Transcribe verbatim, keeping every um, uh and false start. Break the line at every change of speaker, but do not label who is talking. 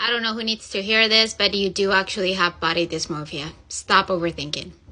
I don't know who needs to hear this, but you do actually have body dysmorphia. Stop overthinking.